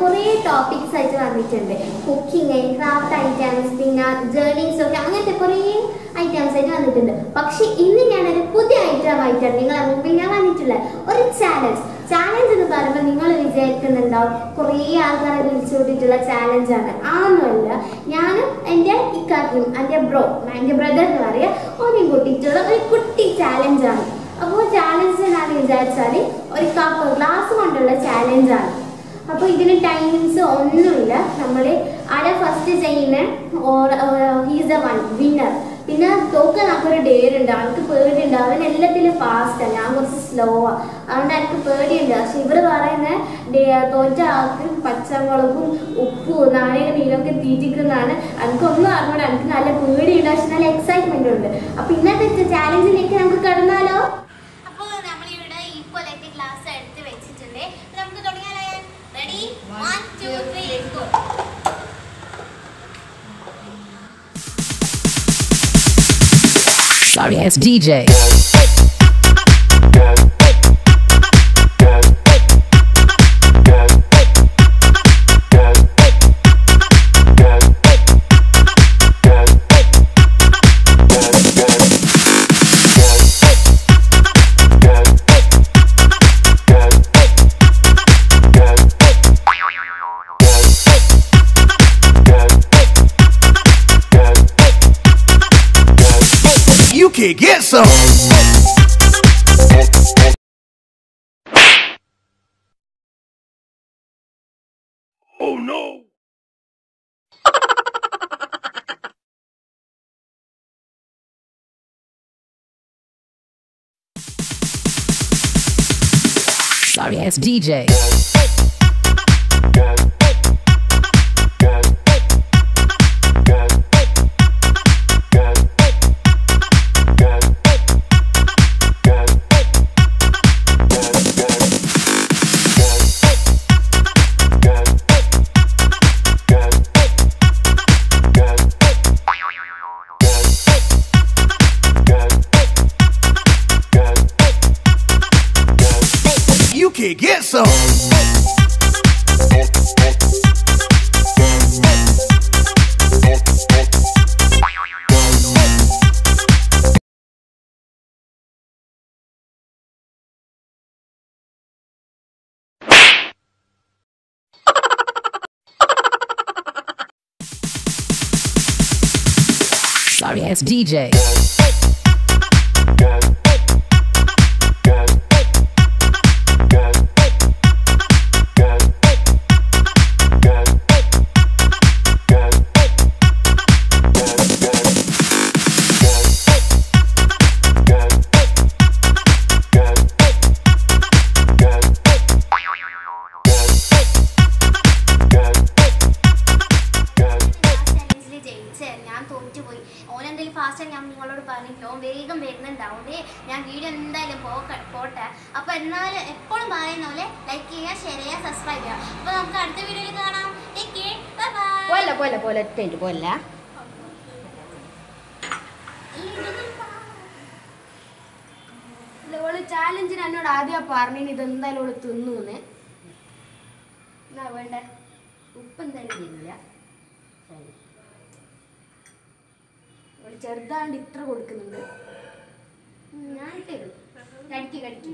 കുറേ ടോപ്പിക്സ് ആയിട്ട് വന്നിട്ടുണ്ട്. കുക്കിംഗ്, ക്രാഫ്റ്റ് ഐറ്റംസ്, പിന്നെ ജേർണീസ് ഒക്കെ അങ്ങനത്തെ കുറേ ഐറ്റംസ് ആയിട്ട് വന്നിട്ടുണ്ട്. പക്ഷെ ഇന്ന് ഞാനൊരു പുതിയ ഐറ്റം ആയിട്ടാണ് നിങ്ങളെ മുമ്പിൽ ഞാൻ വന്നിട്ടുള്ളത്. ഒരു ചാലഞ്ച് എന്ന് പറയുമ്പോൾ നിങ്ങൾ വിചാരിക്കുന്നുണ്ടാവും കുറേ ആൾക്കാരെ വിളിച്ചു കൂട്ടിയിട്ടുള്ള ചാലഞ്ചാണ്. ആണെന്നല്ല, ഞാനും എൻ്റെ ഇക്കാക്കും എൻ്റെ ബ്രദർ എന്ന് പറയുക ഓനെയും കൂട്ടിയിട്ടുള്ള ഒരു കുട്ടി ചാലഞ്ചാണ്. അപ്പോൾ ചാലഞ്ച് എന്നാണ് വിചാരിച്ചാൽ ഒരു കപ്പ് ഗ്ലാസ് കൊണ്ടുള്ള ചാലഞ്ചാണ്. അപ്പോൾ ഇതിന് ടൈമിങ്സ് ഒന്നുമില്ല. നമ്മൾ ആരെ ഫസ്റ്റ് ചെയ്യുന്ന ഹീസ് ദ വൺ വിന്നർ. പിന്നെ തോക്കാൻ നമുക്കൊരു ഡേറുണ്ട്. അവൾക്ക് പേടിയുണ്ട്, അവൻ എല്ലാത്തിലും ഫാസ്റ്റാണ്, ഞാൻ കുറച്ച് സ്ലോ ആണ്, അതുകൊണ്ട് എനിക്ക് പേടിയുണ്ട്. പക്ഷെ ഇവർ പറയുന്ന തോറ്റ ആൾക്ക് പച്ചമുളകും ഉപ്പും നാണയം മീനൊക്കെ തീറ്റിക്കുന്നതാണ്. എനിക്കൊന്നും അറിഞ്ഞൂടെ, എനിക്ക് നല്ല പേടിയുണ്ട്, പക്ഷെ നല്ല എക്സൈറ്റ്മെന്റ് ഉണ്ട്. അപ്പൊ ഇന്നത്തെ ചാലഞ്ചിലേക്ക് നമുക്ക് കടന്നാലോ? അപ്പോൾ നമ്മളിവിടെ ഈക്വലായിട്ട് ഗ്ലാസ് എടുത്ത് വെച്ചിട്ടുണ്ട്. നമുക്ക് തുടങ്ങിയാലോ? Ready? 1 2 3 go. Sorry ass DJ. You can get some. Oh no. Sorry ass DJ. You can get some. Sorry ass DJ. Fast ഞാൻ നിങ്ങളോട് പറഞ്ഞില്ലോ, വേഗം വരുന്നുണ്ടാവുണ്ട്. ഞാൻ വീഡിയോ എന്തായാലും പോട്ടെ. അപ്പോൾ എന്നാലും എപ്പോഴും പറയുന്ന പോലെ ലൈക്ക് ചെയ്യുക, ഷെയർ ചെയ്യുക, സബ്സ്ക്രൈബ് ചെയ്യുക. അപ്പോൾ നമുക്ക് അടുത്ത വീഡിയോയിൽ കാണാം. Take care, bye bye. ഓള് ചാലഞ്ചിന് എന്നോട് ആദ്യം പറഞ്ഞു ഇതെന്തായാലും ഓള് തിന്നൂന്ന്. എന്നാ വേണ്ടേ? ഉപ്പ് എന്തായാലും തിന്നില്ല. ചെറുതാണ്ട് ഇത്ര കൊടുക്കുന്നുണ്ട്. ഞാനിട്ട് തരും. കടിക്ക്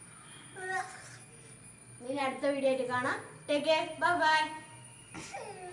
ഇനി അടുത്ത വീഡിയോ ആയിട്ട് കാണാം. Take care, bye by.